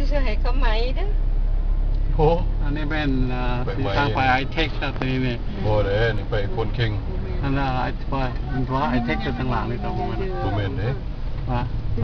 จะให้เขาไหมเด้อโอ้อันนี้เป็นทางไปไอเทคตัวนี้นี่โหเลยนี่ไปคนเข่งนั่นแหละไอไปมันว่าไอเทคตัวทางหลังนี่ตัวมันตัวเมนเนี่ยว่า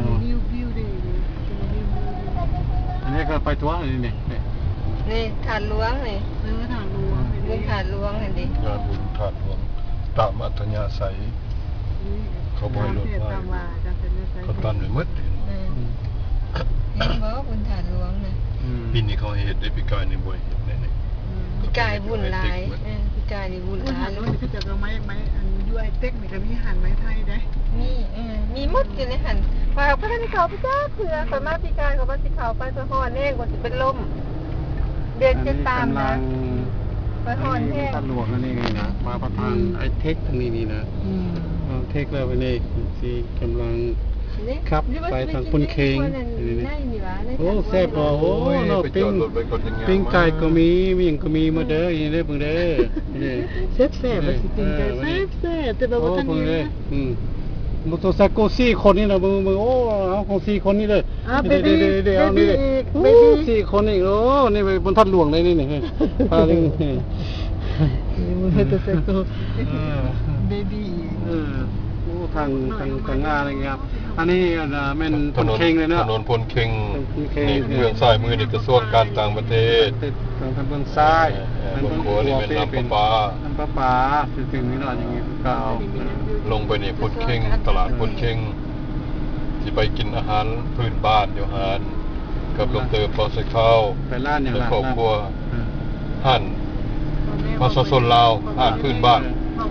อันนี้ก็ไปตัวนี่นี่ถาดหลวงนี่ถาดหลวงบุญถาดหลวงเห็นดิงานบุญถาดหลวงตามอัธยาศัยเขาบ่อยรถไฟเขาตันไปหมดนี่บ่บุญถาดหลวงน่ะปีนี้เขาเฮ็ดได้ปีกายนี่บ่เฮ็ดแน่ๆปีกายบุญหลายปีกายนี่บุญหลายนี่คือจะเอาไม้อันยูไอเต็กนี่ก็มีหันไม้ไทยได้มีหมดอยู่ในหันว่าพระท่านเขาพระเจ้าเผื่อข่อยมาปีกายเขาว่าสิเขาไปสะฮอนแห้งกว่าสิเป็นลมเดือนจะตามนะไปฮอนแห้งท่านหลวงนั่นเองนะมาประทานไอเทคตรงนี้นี่นะเทคแล้วไปนี่สิกำลังครับไปทางคุณเคงโอ้แซ่บโอ้เนาะปิ้งไก่ก็มีอย่างก็มีมาเด้ออย่างนี้เพิ่งเด้อแซ่บๆมันสิปิ้งไก่แซ่บๆแต่บ่ทันนี้มุตโซโกซี่คนนี่นะมึงโอ้เอาของ4คนนี่เลยเดี๋ยวเอานี่เลย4คนนี่โอ้นี่ไปบนทัดหลวงเลยนี่พาลิงมุตโซโกเบบี้โอ้ทางงานอะไรเงี้ยอันนี้เป็นพลเข่งเลยเนาะถนนพลเข่งนี่เมืองซ้ายมือนี่กระทรวงการต่างประเทศทางเมืองซ้ายเมืองขวานี่เป็นน้ำประปาถึงนี่หน่อยอย่างงี้ก็เอาลงไปในพลเข่งตลาดพลเข่งสิไปกินอาหารพื้นบ้านอยู่หานกับลงเติมปอใส่ข้าวไปร้านอย่างครอบครัวหั่นภาษาชนลาวอาหารพื้นบ้าน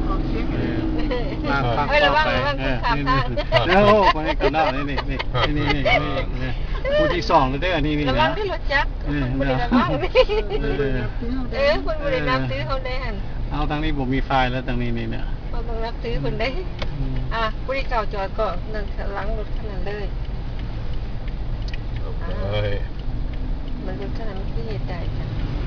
ไม่ระวังขับทางโอ้ไปกันได้นี่ผู้ที่2เลยเด้อนี่ระวังที่รถจักรคุณระวังคุณบริณับซื้อเขาได้หันเอาทางนี้ผมมีไฟแล้วทางนี้นี่เนี่ยเราต้องรับซื้อคนได้บริเก่าจอดก็นั่งหลังรถขนาดเลยมันรถขนาดที่เหตุใดกัน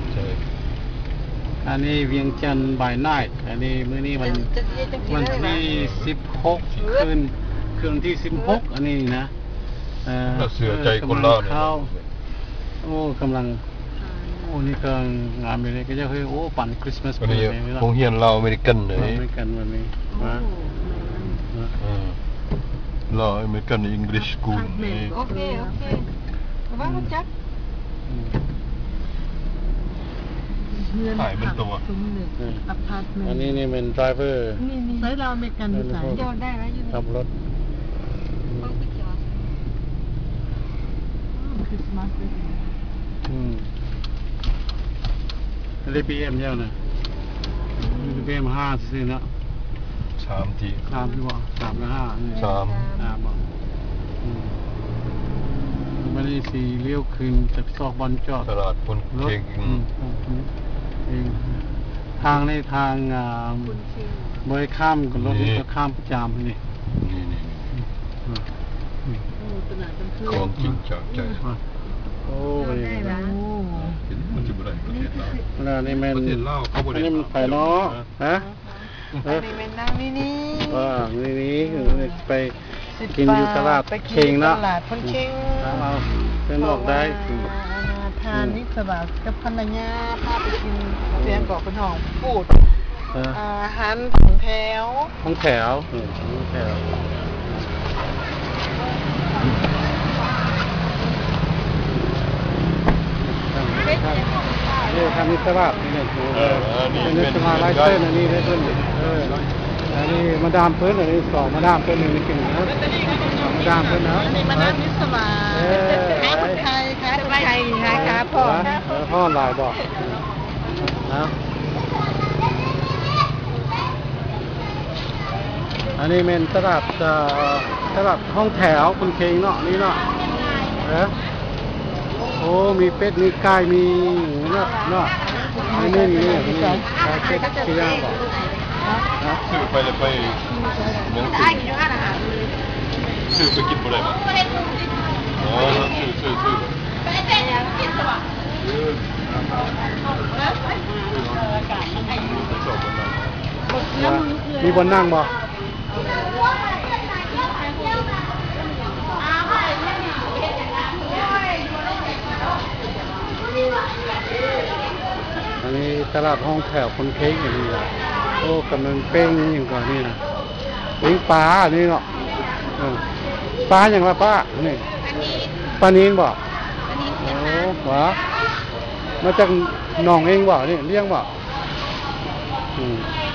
อันนี้เวียงจันทร์บ่ายไนท์อันนี้มื้อนี้วันที่16คืนที่16อันนี้นะเสือใจคนเล่าเนี่ยโอ้กำลังโอ้นี่ก็งานไปเลยก็จะโอ้ปั่นคริสต์มาสวันนี้โรงเรียนเราอเมริกันเลยอเมริกันวันนี้เราอเมริกันอังกฤษสคูลโอเคระวังรถจักรถ่ายเป็นตัวอันนี้นี่เป็นไดรเวอร์ใช้เราอเมริกันสายจอดได้ไหมขับรถคริสต์มาสเลยBM เยอะนะBM 5ซื้อนะ 3ที 3ที่บอก3และ5บอกมันนี่สีเลี้ยวขึ้นจากซอกบอลจอดตลาดพลเข่งทางในทางบริข้ามกับรถก็ข้ามประจำนี่ของจริงจากใจโอ้ยมันจะอะไรประเทศลาวนี่มันประเทศลาวเขาบรินี่มันไปเนาะฮะนี่เป็นนั่งนี่ไปกินอยู่ตลาดเข่งเนาะตลาดคนเข่งเราเป็นออกได้ทานนิสบากับภรรยาพาไปกินเสียงเกาะเป็นห้องพูดอาหารของแถวนี่ทำนิสบานี่เนี่ยเป็นนิสบาไลเซนอันนี้ได้เพิ่นอันนี้มาดามเพิ่นอันนี้2มาดามเพิ่นนี่กินนะมาดามเพิ่นนะนี่มาดามนิสบาขายคนไทยนะคะพ่อหลายบอกนะอันนี้เป็นตลาดห้องแถวคุณเคงเนาะนี่เนาะโอ้มีเป็ดมีไก่มีเนาะนี่เป็ดที่ย่างบอกซื้อไปเลยไปเมืองจีนซื้อไปกินบ่ได้มั้ยซื้อมีบนนั่งบ่อันนี้ตลาดห้องแถวคนเค้งอย่างนี้นะโอ้กำลังเป้งอย่างก่อนนี่นะเป้งปลานี่เนาะปลาอย่างละป้านี่ปลานีนบอกโอ้หวะมาจากหนองเองบ่นี่เลี้ยงบ่